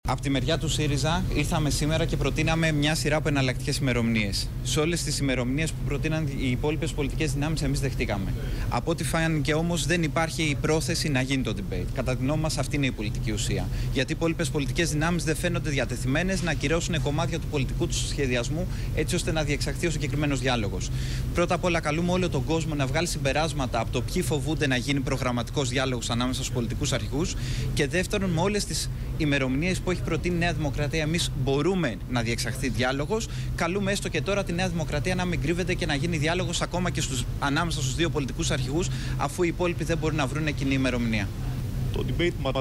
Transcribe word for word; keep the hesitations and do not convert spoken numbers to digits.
Από τη μεριά του ΣΥΡΙΖΑ ήρθαμε σήμερα και προτείναμε μια σειρά από εναλλακτικές ημερομηνίες. Σε όλες τις ημερομηνίες που προτείναν οι υπόλοιπες πολιτικές δυνάμεις, εμείς δεχτήκαμε. Από ό,τι φάνηκε όμως, δεν υπάρχει η πρόθεση να γίνει το debate. Κατά την γνώμη μας, αυτή είναι η πολιτική ουσία. Γιατί οι υπόλοιπες πολιτικές δυνάμεις δεν φαίνονται διατεθειμένες να ακυρώσουν κομμάτια του πολιτικού του σχεδιασμού, έτσι ώστε να διεξαχθεί ο συγκεκριμένος διάλογος. Πρώτα απ' όλα, καλούμε όλο τον κόσμο να βγάλει συμπεράσματα από το ποιοι φοβούνται να γίνει προγραμματικός διάλογος ανάμεσα στους πολιτικούς αρχηγούς. Και δεύτερον, με όλες τις ημερομηνίες που έχει προτείνει η Νέα Δημοκρατία, εμείς μπορούμε να διεξαχθεί διάλογος. Καλούμε έστω και τώρα τη Νέα Δημοκρατία να μην κρύβεται και να γίνει διάλογος ακόμα και στους, ανάμεσα στους δύο πολιτικούς αρχηγούς, αφού οι υπόλοιποι δεν μπορούν να βρουν κοινή ημερομηνία. Το debate